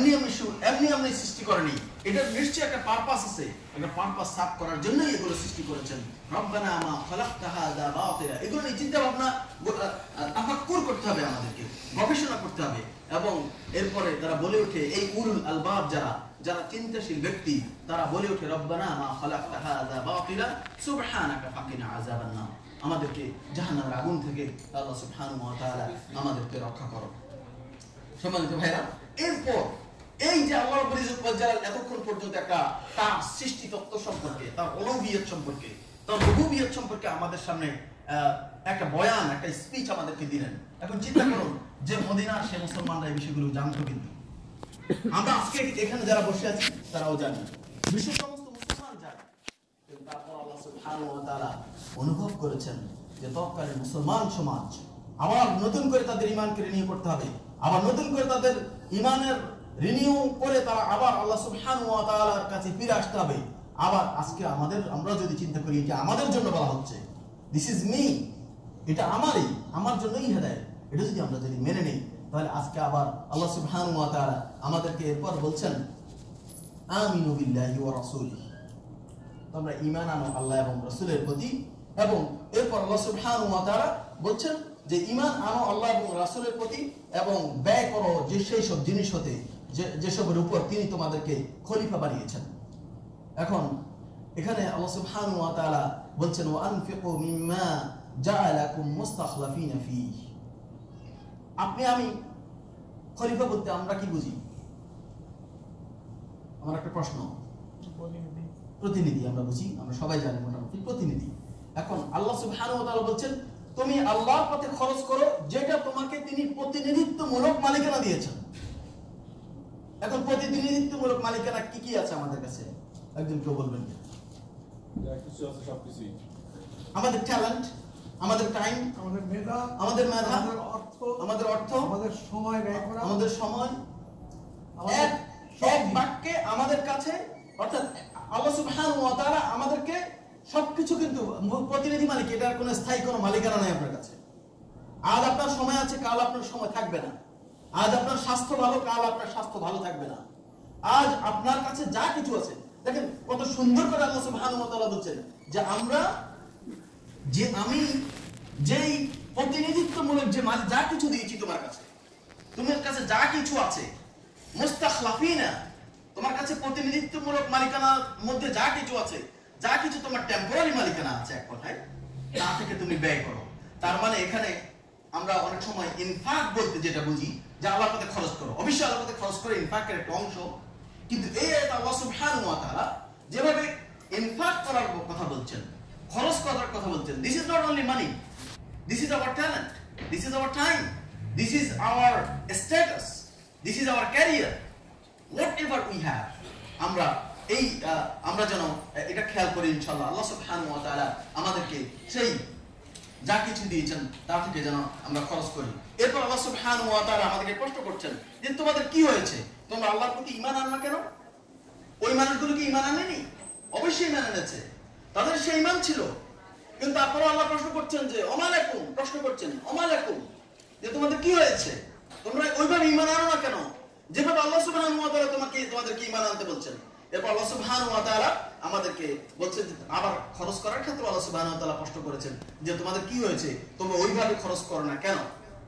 এমনি সৃষ্টি করনি। এটা নিশ্চয়ই একটা পারপাস আছে, একটা পারপাস সাফ করার জন্যই এগুলো সৃষ্টি করেছেন। রব্বানা মা খালাকতা হাযা বাতিলা। এগুলো নিয়ে চিন্তা ভাবনা তাফাক্কুর করতে হবে, আমাদেরকে গবেষণা করতে হবে। এবং এরপরে তারা বলে ওঠে, এই উলুল আলবাব যারা চিন্তাশীল ব্যক্তি, তারা বলে ওঠে, রব্বানা মা খালাকতা হাযা বাতিলা সুবহানাকা ফাকিনা আযাবান নার। আমাদেরকে জাহান্নামের আগুন থেকে আল্লাহ সুবহানাহু ওয়া তাআলা আমাদেরকে রক্ষা করো। সম্মানিত ভাইরা, এরপর এই যে আল্লাহ রাব্বুল ইজ্জত ওয়াল জালাল এতক্ষণ পর্যন্ত একটা তার সৃষ্টি তত্ত্ব সম্পর্কে, তার অলৌহিয়ত সম্পর্কে, তার রুবুবিয়ত সম্পর্কে আমাদের সামনে একটা বয়ান, একটা স্পিচ আমাদেরকে দিলেন। এখন চিন্তা করুন যে মদিনার সে মুসলমানরা এই বিষয়গুলো জানতো, কিন্তু আমরা আজকে এখানে যারা বসে আছি তারাও জানি, বিশ্বের সমস্ত মুসলমান জানে। কিন্তু তারপর আল্লাহ সুবহানাহু ওয়া তাআলা অনুভব করেছেন যে তৎকালীন মুসলমান সমাজ আবার নতুন করে তাদের ঈমানকে রিনিউ করতে হবে, আবার নতুন করে তাদের ঈমানের রিনিউ করে তারা আবার আল্লাহ সুবহানাহু ওয়া তাআলার কাছে ফিরে আসতে হবে। আবার আজকে আমরা যদি চিন্তা করি এটা আমাদের জন্য বলা হচ্ছে, দিস ইজ মি, এটা আমার জন্যই হেদায়েত, এটা যদি মেনে নেই, তাহলে আজকে আবার আল্লাহ সুবহানাহু ওয়া তাআলা আমাদেরকে এরপর বলছেন, আমিনু বিল্লাহি ওয়া রাসূলিহি, তোমরা ঈমান আনো আল্লাহ এবং রাসূলের প্রতি। এবং এরপর আল্লাহ সুবহানাহু ওয়া তাআলা বলছেন যে ঈমান আনো আল্লাহ এবং রাসূলের প্রতি এবং ব্যয় করো যে সেই সব জিনিস হতে যেসবের উপর তিনি তোমাদেরকে খলিফা বানিয়েছেন। এখন এখানে আল্লাহ সুবহানাহু ওয়া তাআলা বলছেন, ওয়া আনফিকু মিম্মা জাআলাকুম মুস্তাখলাফিনা ফীহি। আপনি আমি খলিফা বলতে আমরা কি বুঝি? আমার একটা প্রশ্ন, প্রতিনিধি আমরা বুঝি, আমরা সবাই জানি মোটামুটি প্রতিনিধি। এখন আল্লাহ সুবহানাহু ওয়া তাআলা বলছেন, তুমি আল্লাহর পথে খরচ করো যেটা তোমাকে তিনি প্রতিনিধিত্বমূলক মালিকানা দিয়েছেন। এখন প্রতিনিধিত্বমূলক মালিকানা কি কি আছে আমাদের কাছে? একজন কেউ বলবেন? আমাদের ট্যালেন্ট, আমাদের টাইম, আমাদের মেধা, আমাদের অর্থ, আমাদের সময় ব্যয় করা, আমাদের সময়, এক বাক্যে আমাদের কাছে, অর্থাৎ আল্লাহ সুবহানাহু ওয়া তাআলা আমাদেরকে সবকিছু, কিন্তু প্রতিনিধি মালিক, এটার কোনো স্থায়ী কোনো মালিকানা নাই আপনার কাছে। আজ আপনার সময় আছে, কাল আপনার সময় থাকবে না। আজ আপনার স্বাস্থ্য ভালো, কাল আপনার স্বাস্থ্য ভালো থাকবে না। আজ আপনার কাছে যা কিছু আছে, দেখেন কত সুন্দর করে আল্লাহ সুবহানাহু ওয়া তাআলা বলছেন যে আমি যেই প্রতিনিধিত্বমূলক যে মাল যা কিছু দিয়েছি তোমার কাছে, তোমার কাছে যা কিছু আছে, মুস্তাখলাফিনা, তোমার কাছে প্রতিনিধিত্বমূলক মালিকানার মধ্যে যা কিছু আছে, যা কিছু তোমার টেম্পোরারি মালিকানা আছে, এক কথায় তা থেকে তুমি ব্যয় করো। তার মানে এখানে আমরা অনেক সময় ইনফাক বলতে যেটা বুঝি যে আল্লাহর পথে খরচ করো, অবশ্যই আল্লাহর পথে খরচ করে ইনফাকের একটা অংশ, কিন্তু এই আয়াতে আল্লাহ সুবহানাহু ওয়া তাআলা যেভাবে ইনফাক করার কথা বলছেন, খরচ করার কথা বলছেন, this is not only money, this is our talent, this is our time, this is our status, this is our career, whatever we have. আমরা যেন এটা খেয়াল করি ইনশাআল্লাহ। আল্লাহ সুবহানাহু ওয়া তাআলা আমাদেরকে সেই যা কিছু দিয়েছেন তা থেকে যেন আমরা খরচ করি। এরপর আল্লাহ সুবহানাহু ওয়া তাআলা আমাদেরকে প্রশ্ন করছেন যে তোমাদের কি হয়েছে, তোমরা আল্লাহর প্রতি ঈমান আনো না কেন? ওই মানুষগুলো কি ঈমান আনেনি? অবশ্যই ঈমান এনেছে, তাদের সেই ঈমান ছিল, কিন্তু তারপরে আল্লাহ প্রশ্ন করছেন যে ওমালাকুম, প্রশ্ন করছেন ওমালাকুম, যে তোমাদের কি হয়েছে, তোমরা ওইভাবে ঈমান আনো না কেন যেভাবে আল্লাহ সুবহানাহু ওয়া তাআলা তোমাদেরকে ঈমান আনতে বলছেন। এরপর আল্লাহ সুবহানাহু ওয়া তাআলা আমাদেরকে বলছেন, আবার খরচ করার ক্ষেত্রে আল্লাহ সুবহানাহু ওয়া তাআলা প্রশ্ন করেছেন যে তোমাদের কি হয়েছে, তোমরা ওইভাবে খরচ করো না কেন?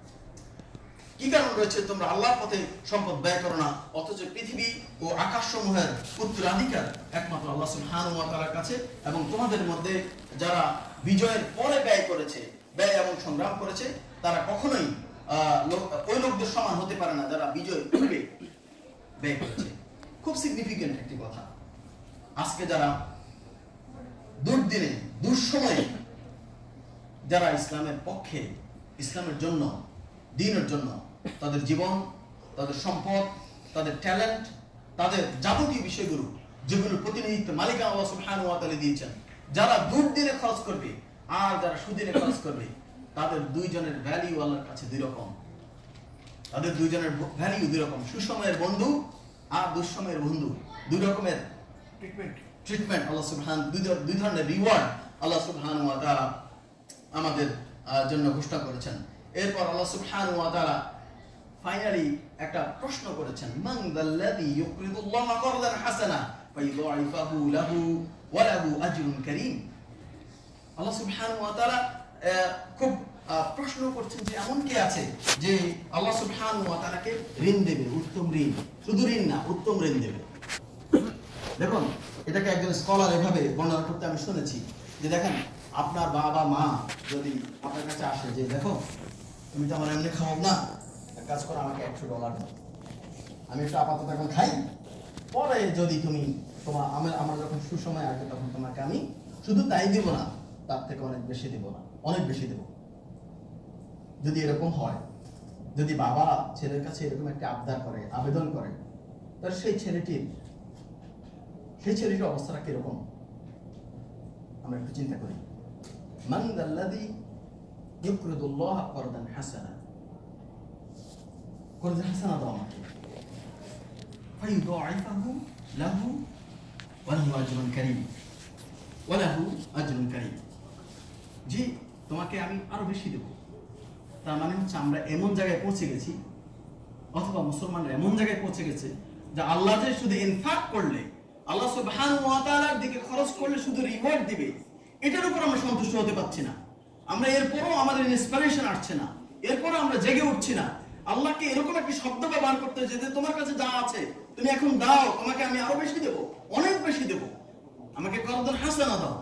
কি কারণ রয়েছে তোমরা আল্লাহর পথে সম্পদ ব্যয় করো না, অথচ পৃথিবী ও আকাশসমূহের উত্তরাধিকার একমাত্র আল্লাহ সুবহানাহু ওয়া তাআলার কাছে, এবং তোমাদের মধ্যে যারা বিজয়ের পরে ব্যয় করেছে, ব্যয় এবং সংগ্রাম করেছে, তারা কখনোই ওই লোকদের সমান হতে পারে না যারা বিজয় পূর্বে ব্যয় করেছে। খুব সিগনিফিকেন্ট একটি কথা। আজকে যারা দুর্দিনে, দুঃসময়ে যারা ইসলামের পক্ষে, ইসলামের জন্য, দ্বীনের জন্য তাদের জীবন, তাদের সম্পদ, তাদের ট্যালেন্ট, তাদের যাবতীয় বিষয়গুলো যেগুলোর প্রতিনিধিত্ব মালিকানা আল্লাহ সুবহানাহু ওয়া তাআলা দিয়েছেন, যারা দুর্দিনে খরচ করবে আর যারা সুদিনে খরচ করবে, তাদের দুইজনের ভ্যালু আল্লাহর কাছে দুই রকম। তাদের দুইজনের ভ্যালু দুই রকম। সুসময়ের বন্ধু আর দুঃসময়ের বন্ধু, দুই রকমের ট্রিটমেন্ট আল্লাহ সুবহানাহু, দুই ধরনের রিওয়ার্ড আল্লাহ সুবহানাহু ওয়া তাআলা আমাদের জন্য ঘোষণা করেছেন। এরপর আল্লাহ সুবহানাহু ওয়া তাআলা ফাইনালি একটা প্রশ্ন করেছেন, মান যাল্লাযী ইউকরিদুল্লাহ করদান হাসানা ফায়ুদাইফাহু লাহু ওয়া লাহু আজরুন কারীম। আল্লাহ সুবহানাহু ওয়া তাআলা খুব প্রশ্ন করছেন যে এমন কে আছে যে আল্লাহ সুবহানাহু ওয়া তাআলাকে ঋণ দেবে, উত্তম ঋণ, শুধু ঋণ না, উত্তম ঋণ দেবে। দেখুন, এটাকে একজন স্কলার এভাবে বর্ণনা করতে আমি শুনেছি যে দেখেন, আপনার বাবা মা যদি আপনার কাছে আসে যে দেখো তুমি তো আমার এমনি খাও না, এক কাজ করো আমাকে $100 দাও, আমি একটু আপাতত এখন খাই, পরে যদি তুমি আমার যখন সুসময় আসবে তখন তোমাকে আমি শুধু তাই দিব না, তার থেকে অনেক বেশি দেব না, অনেক বেশি দেব। যদি এরকম হয়, যদি বাবা ছেলের কাছে এরকম একটা আবদার করে, আবেদন করে, তাহলে সেই ছেলেটির অবস্থাটা কিরকম আমরা একটু চিন্তা করি। মান যাল্লাযী ইউকরিদুল্লাহ করদান হাসানা, করদান হাসানা দাও আমাকে, ফায়ুদাইফাহু লাহু ওয়া লাহু আজরুন কারীম, ওয়া লাহু আজরুন কারীম, যে তোমাকে আমি আরো বেশি দেব। তার মানে হচ্ছে আমরা এমন জায়গায় পৌঁছে গেছি, অথবা মুসলমানরা এমন জায়গায় পৌঁছে গেছে যে আল্লাহ যে শুধু ইনফাক করলে, আল্লাহ সুবহানাহু ওয়া তাআলার দিকে খরচ করলে শুধু রিওয়ার্ড দিবে, এটার উপর আমরা সন্তুষ্ট হতে পারছি না। আমরা এরপরও আমাদের ইন্সপিরেশন আসছে না, এরপরও আমরা জেগে উঠছি না। আল্লাহকে এরকম একটা শব্দ ব্যবহার করতে যে তোমার কাছে যা আছে তুমি এখন দাও, তোমাকে আমি আরো বেশি দেব, অনেক বেশি দেব, আমাকে করদান হাসানা দাও।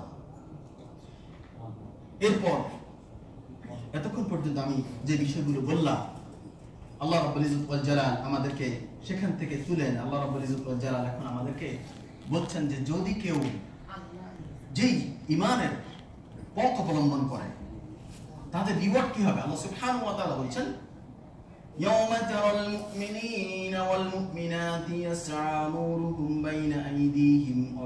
এরপর এতক্ষণ পর্যন্ত আমি যে বিষয়গুলো বললাম, আল্লাহ রাব্বুল ইজ্জত ওয়াল জালাল আমাদেরকে সেখান থেকে তুলেন। আল্লাহ রাব্বুল ইজ্জত ওয়াল জালাল এখন আমাদেরকে বলছেন যে যদি কেউ যেই ঈমানের পথ অবলম্বন করে তাদের রিওয়ার্ড কি হবে। আল্লাহ সুবহানাহু ওয়া তাআলা বলছেন, ইয়াওমা তারাল মুমিনিনা ওয়াল মুমিনাতি ইয়াসআ নূরুহুম বাইনা আইদিহিম ওয়া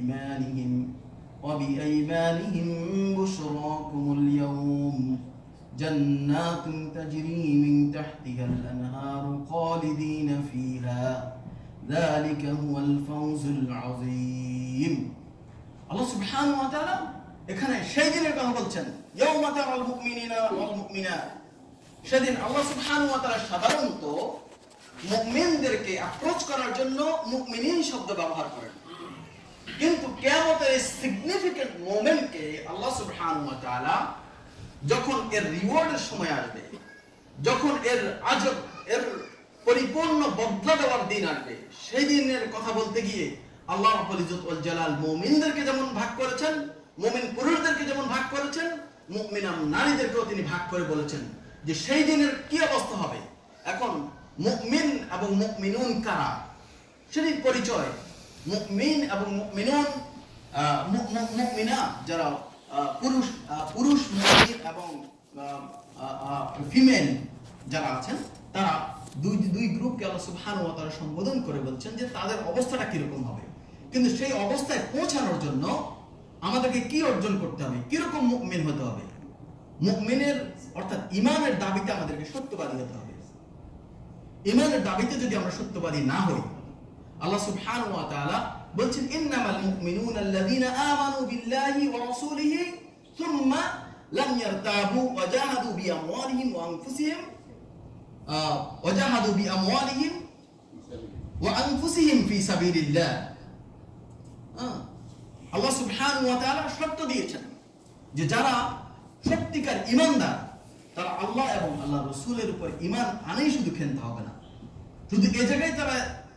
বিআইমানিহিম বুশরাকুমুল ইয়াওম জান্নাতুন তাজরি মিন তাহতিহাল আনহারু খালিদিনা ফিহা যালিকা হুয়াল ফাওজুল আযীম। আল্লাহ সুবহানাহু ওয়া তাআলা এখানে সেই দিনের কথা বলছেন, ইয়াওমা তারাল মুমিনিনা ওয়াল মুমিনাত, সেদিন আল্লাহ সুবহানাহু ওয়া তাআলা সাধারণত মুমিনদেরকে অ্যাপ্রোচ করার জন্য মুমিনিন শব্দ ব্যবহার করেন, কিন্তু কিয়ামতের এই সিগনিফিকেন্ট মোমেন্টকে আল্লাহ সুবহানাহু ওয়া তাআলা যখন এর রিওয়ার্ডের সময় আসবে, যখন এর আজব এর পরিপূর্ণ বদলা দেওয়ার দিন আসবে, সেই দিনের কথা বলতে গিয়ে আল্লাহ রাব্বুল ইজ্জত ওয়াল জালাল মুমিনদেরকে যেমন ভাগ করেছেন, মুমিন পুরুষদেরকে যেমন ভাগ করেছেন, মুমিনা নারীদেরকেও তিনি ভাগ করে বলেছেন যে সেই দিনের কি অবস্থা হবে। এখন মুমিন এবং মুমিনুন কারা, সেটির পরিচয়। মুমিন এবং মুমিনুন, মুমিনা যারা পুরুষ মুমিন এবং ফিমেল যারা আছেন, তারা দুই গ্রুপকে আল্লাহ সুবহানাহু ওয়া তাআলা সম্বোধন করে বলছেন যে তাদের অবস্থাটা কিরকম হবে। কিন্তু সেই অবস্থায় পৌঁছানোর জন্য আমাদেরকে কি অর্জন করতে হবে, কিরকম মুমিন হতে হবে। মুমিনের অর্থাৎ ঈমানের দাবিতে আমাদেরকে সত্যবাদী হতে হবে। ঈমানের দাবিতে যদি আমরা সত্যবাদী না হই, আল্লাহ সুবহানাহু ওয়া তাআলা বলছেন ইন্নামাল মুমিনুনা আল্লাযীনা আমানু বিল্লাহি ওয়া রাসূলিহি সুম্মা লাম ইয়ারতাবু ওয়া জাহাদু বিআমওয়ালিহিম ওয়া আনফুসিহিম ওয়া আনফুসিহিম ফি সাবিলিল্লাহ। আল্লাহ সুবহানাহু ওয়া তাআলা শর্ত দিয়েছেন যে যারা সত্যিকার ঈমানদার, তারা আল্লাহ এবং আল্লাহর রাসূলের উপর ঈমান আনেই শুধু ক্ষান্ত হবে না, শুধু এই জায়গায় তারা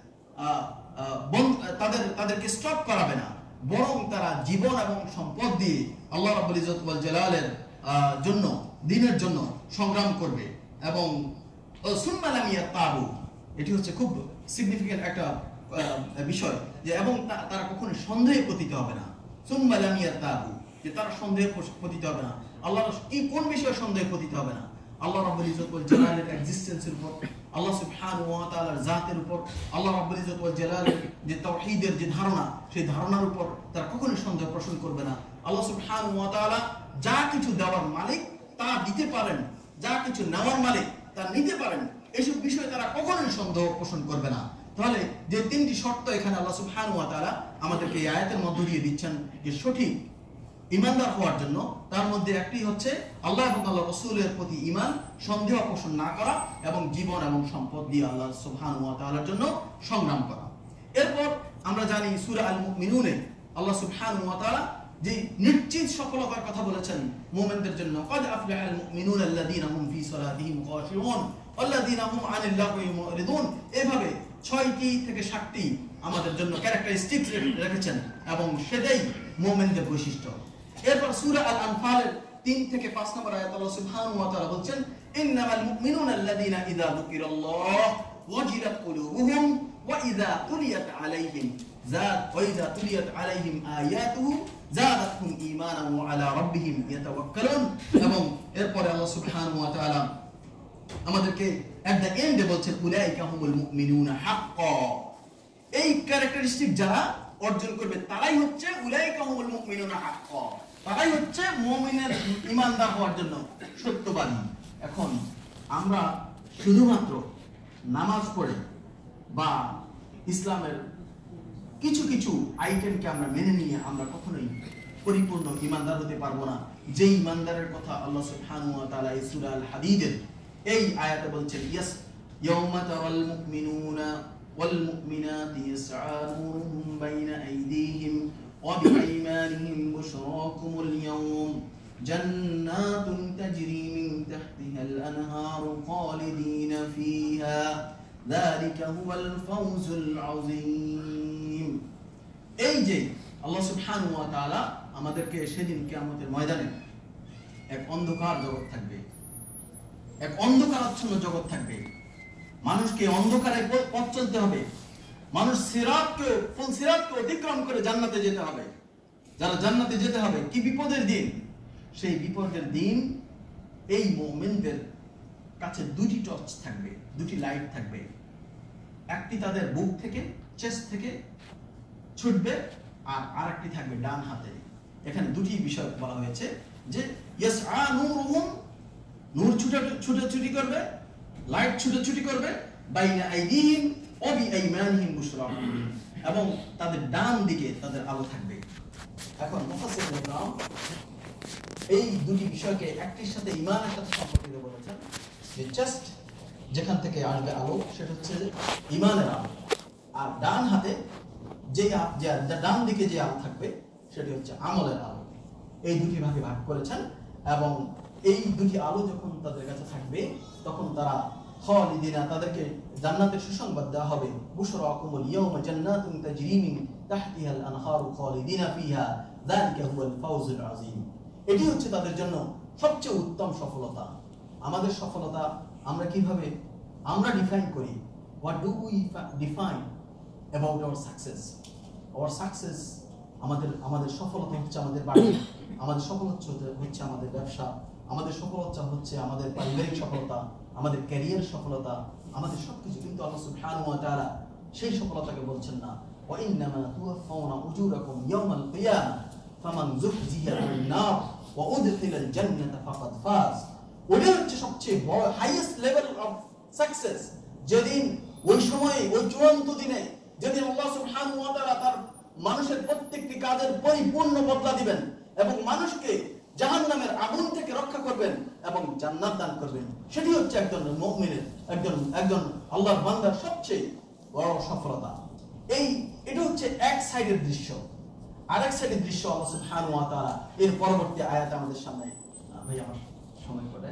তাদেরকে স্টপ করাবে না, বরং তারা জীবন এবং সম্পদ দিয়ে আল্লাহ রাব্বুল ইজ্জত ওয়াল জালালের জন্য, দ্বীনের জন্য সংগ্রাম করবে। এবং সুম্মা লাম ইয়াতাবু, এটি হচ্ছে খুব সিগনিফিকেন্ট একটা বিষয় যে এবং তারা কখনো সন্দেহে পতিত হবে না। সুম্মা লাম ইয়াতাবু, যে তারা সন্দেহে পতিত হবে না। আল্লাহর কি কোন বিষয়ে সন্দেহে পতিত হবে না? আল্লাহ রাব্বুল ইজ্জত ওয়াল জালালের এক্সিস্টেন্সের উপর, আল্লাহ সুবহানাহু ওয়া তাআলার জাতের উপর, আল্লাহ রাব্বুল ইজ্জত ওয়াল জালালের যে তাওহীদের যে ধারণা, সেই ধারণার উপর তারা কখনোই সন্দেহ পোষণ করবে না। আল্লাহ সুবহানাহু ওয়া তাআলা যা কিছু দেওয়ার মালিক তা দিতে পারেন, যা কিছু নেওয়ার মালিক তা নিতে পারেন, এসব বিষয়ে তারা কখনোই সন্দেহ পোষণ করবে না। তাহলে যে তিনটি শর্ত এখানে আল্লাহ সুবহানাহু ওয়া তাআলা আমাদেরকে এই আয়াতের মধ্য দিয়ে দিচ্ছেন যে সঠিক ঈমানদার হওয়ার জন্য, তার মধ্যে একটি হচ্ছে আল্লাহ এবং আল্লাহর রাসূলের প্রতি ঈমান, সন্দেহ পোষণ না করা এবং জীবন এবং সম্পদ দিয়ে আল্লাহ সুবহানাহু ওয়া তাআলার জন্য সংগ্রাম করা। এরপর আমরা জানি সূরা আল মুমিনুনে আল্লাহ সুবহানাহু ওয়া তাআলা যে নিশ্চিত সফলতার কথা বলেছেন মুমিনদের জন্য, ক্বাদ আফলাহাল মুমিনুনা আল্লাযীনা হুম ফী সালাতিহিম খাশিউন ওয়াল্লাযীনা হুম আনিল লাগwi মুরিদুন। এভাবে 6টি থেকে 7টি আমাদের জন্য ক্যারেক্টারিস্টিক্স রেখেছেন এবং সেটাই মুমিনদের বৈশিষ্ট্য। এরপর সূরা আল আনফালের 3 থেকে 5 নম্বর আয়াত আল্লাহ সুবহানাহু ওয়া তাআলা বলছেন ইন্নামাল মুমিনুনা আল্লাযীনা ইযা যুকিরাল্লাহ ওয়াজিলাত কুলুবুহুম ওয়া ইযা তুলিয়াত আলাইহিম আয়াতুহু যাদাতহুম ঈমানান ওয়া আলা রাব্বিহিম ইয়াতাওয়াক্কালুন। এবং এরপরে আল্লাহ সুবহানাহু ওয়া তাআলা আমাদেরকে এট দ্য এন্ডে বলছেন উলাইকা হুমুল মুমিনুনা হাক্কা। এই ক্যারেক্টারিস্টিক যারা অর্জন করবে তারাই হচ্ছে উলাইকা হুমুল মুমিনুনা হাক্কা, তারাই হচ্ছে মুমিনের ঈমানদার হওয়ার জন্য সত্যবাদী। এখন আমরা শুধুমাত্র নামাজ পড়ে বা ইসলামের কিছু কিছু আইটেমকে আমরা মেনে নিয়ে আমরা কখনোই পরিপূর্ণ ঈমানদার হতে পারবো না। যে ঈমানদারের কথা আল্লাহ সুবহানাহু ওয়া তাআলা এই সূরা আল হাদীদের এই আয়াতে বলছেন ইয়াউমা তারাল মুমিনুনা ওয়াল মুমিনাতি ইয়াসআ নূরুহুম বাইনা আইদিহিম ওয়া বিআইমানিহিম বুশরাকুমুল ইয়াওম জান্নাতুন তাজরি মিন তাহতিহাল আনহারু খালিদিনা ফিহা যালিকা হুয়াল ফাওজুল আযীম। এই যে আল্লাহ সুবহানাহু ওয়া তাআলা আমাদেরকে সেদিন কিয়ামতের ময়দানে এক অন্ধকার জগৎ থাকবে, এক অন্ধকারাচ্ছন্ন জগৎ থাকবে। মানুষকে অন্ধকারে পথ চলতে হবে, মানুষ সিরাতকে অতিক্রম করে জান্নাতে যেতে হবে। যারা জান্নাতে যেতে হবে, কি বিপদের দিন! সেই বিপদের দিন এই মুমিনদের কাছে দুটি টর্চ থাকবে, দুটি লাইট থাকবে। একটি তাদের বুক থেকে, চেস্ট থেকে ছুটবে, আর আরেকটি থাকবে ডান হাতে। এখানে দুটি বিষয় বলা হয়েছে যে ইয়াসআ নূরুহুম, নূর ছুটাছুটি করবে, লাইট ছুটাছুটি করবে, বাইনা আইদিহিম ওয়া বিআইমানিহিম বুশরাকুম, এবং তাদের ডান দিকে তাদের আলো থাকবে। এখন মুফাসসিরুল কিরাম এই দুটি বিষয়কে একটির সাথে ঈমানের সাথে সম্পর্কিত বলেছেন, যে চেস্ট যেখান থেকে আসবে আলো সেটা হচ্ছে ঈমানের আলো, আর ডান হাতে যে ডান দিকে যে আলো থাকবে সেটি হচ্ছে আমলের আলো। এই দুটি ভাগে ভাগ করেছেন, এবং এই দুটি আলো যখন তাদের কাছে থাকবে তখন তারা খালিদিনা, তাদেরকে জান্নাতের সুসংবাদ দেওয়া হবে। বুশরাকুমুল ইয়াওমা জান্নাতুন তাজরি মিন তাহতিহাল আনহারু খালিদিনা ফিহা যালিকা হুয়াল ফাওজুল আযীম। এটি হচ্ছে তাদের জন্য সবচেয়ে উত্তম সফলতা। আমাদের সফলতা আমরা কিভাবে ডিফাইন করি? What do we define about our success? Our success, আমাদের সফলতা হচ্ছে আমাদের বাড়ি, আমাদের সফলতা হচ্ছে আমাদের ব্যবসা, আমাদের সফলতা হচ্ছে আমাদের পারিবারিক সফলতা, আমাদের ক্যারিয়ার সফলতা, আমাদের সবকিছু। কিন্তু আল্লাহ সুবহানাহু ওয়া তাআলা সেই সফলতাকে বলছেন না, ওয়া ইন্নামা তুওয়াফাউনা উজুরাকুম ইয়াওমাল কিয়ামাহ ফামান যুহজিহা আনিন নার ওয়া উদখিলাল জান্নাতা ফাকাদ ফাজ। ওটা হচ্ছে সবচেয়ে বড় হাইয়েস্ট লেভেল অফ সাকসেস। যেদিন ওই সময়ে, ওই চূড়ান্ত দিনে, যেদিন আল্লাহ সুবহানাহু ওয়া তাআলা তার মানুষের প্রত্যেকটি কাজের পরিপূর্ণ বদলা দিবেন এবং মানুষকে জাহান্নামের আগুন থেকে রক্ষা করবেন এবং জান্নাত দান করবেন, সেটি হচ্ছে একজন মুমিনের, একজন আল্লাহর বান্দার সবচেয়ে বড় সফলতা। এটা হচ্ছে এক সাইডের দৃশ্য। আরেক সাইডের দৃশ্য আল্লাহ সুবহানাহু ওয়া তাআলা এর পরবর্তী আয়াতে আমাদের সামনে, ভাই আমার সময় করে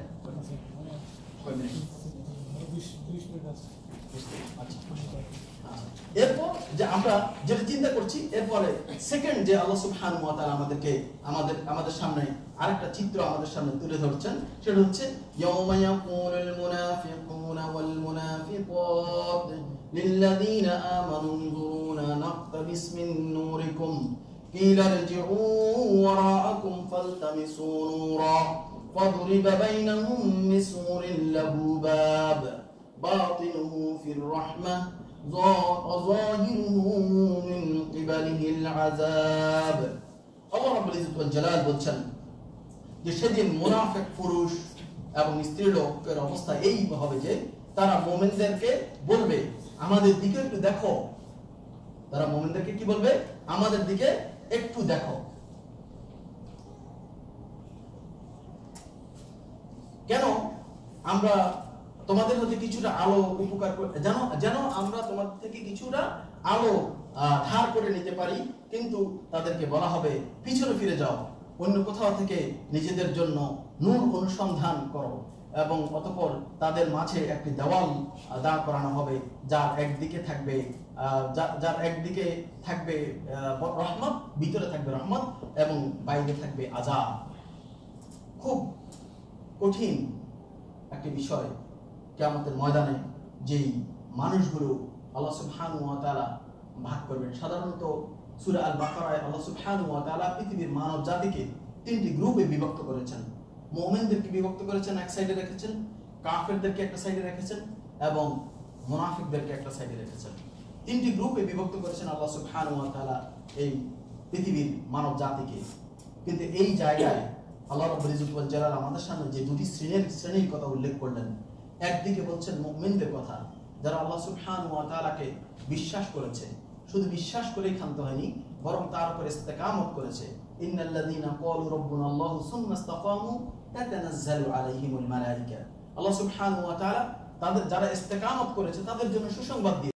এরপর যে আমরা যেটা চিন্তা করছি, এরপরে সেকেন্ড যে আল্লাহ সুবহানাহু ওয়া তাআলা আমাদের সামনে আরেকটা চিত্র আমাদের সামনে তুলে ধরছেন, সেটা হচ্ছে ইয়াওমা ইয়াকুলুল মুনাফিকুনা ওয়াল মুনাফিকাত লিল্লাযীনা আমানু উনজুরুনা নাকতাবিস মিন নূরিকুম কিলা ইরজিউ ওয়ারাআকুম ফালতামিসু নূরা ফাদরিবা বাইনাহুম বিসুরিন লাহু বাব باطنه في الرحمة وظاهره من قبله العذاب। আল্লাহ রাব্বুল ইজ্জত ওয়াল জালাল বলছেন যে সেদিন মুনাফিক পুরুষ এবং স্ত্রী লোকের অবস্থা এই হবে যে তারা মুমিনদেরকে বলবে, আমাদের দিকে একটু দেখো। তারা মুমিনদেরকে কি বলবে? আমাদের দিকে একটু দেখো। কেন? আমরা তোমাদের মধ্যে কিছুটা আলো উপকার করে, যেন আমরা তোমাদের থেকে কিছুটা আলো ধার করে নিতে পারি। কিন্তু তাদেরকে বলা হবে পিছনে ফিরে যাও, অন্য কোথাও থেকে নিজেদের জন্য নূর অনুসন্ধান করো, এবং অতঃপর তাদের মাঝে একটি দেওয়াল দাঁড় করানো হবে, যার একদিকে থাকবে রহমত, ভিতরে থাকবে রহমত এবং বাইরে থাকবে আযাব। খুব কঠিন একটি বিষয় কিয়ামতের ময়দানে যেই মানুষগুলো আল্লাহ সুবহানাহু ওয়া তাআলা ভাগ করবেন। সাধারণত সূরা আল বাকারায় আল্লাহ সুবহানাহু ওয়া তাআলা পৃথিবীর মানব জাতিকে তিনটি গ্রুপে বিভক্ত করেছেন। মুমিনদেরকে বিভক্ত করেছেন এক সাইডে রেখেছেন, কাফেরদেরকে একটা সাইডে রেখেছেন এবং মুনাফিকদেরকে একটা সাইডে রেখেছেন। তিনটি গ্রুপে বিভক্ত করেছেন আল্লাহ সুবহানাহু ওয়া তাআলা এই পৃথিবীর মানব জাতিকে। কিন্তু এই জায়গায় আল্লাহ রাব্বুল ইজ্জত ওয়াল জালাল আমাদের সামনে যে দুটি শ্রেণীর কথা উল্লেখ করলেন, একদিকে বলছেন মুমিনদের কথা, যারা আল্লাহ সুবহানাহু ওয়া তাআলাকে বিশ্বাস করেছে, শুধু বিশ্বাস করেই ক্ষান্ত হয়নি, বরং তার উপর ইস্তেকামত করেছে। ইন্নাল্লাযীনা ক্বালু রাব্বুনাল্লাহু সুম্মা ইসতাকামু তাতানাজ্জালু আলাইহিমুল মালায়েকা। আল্লাহ সুবহানাহু ওয়া তাআলা যারা ইস্তেকামত করেছে তাদের জন্য সুসংবাদ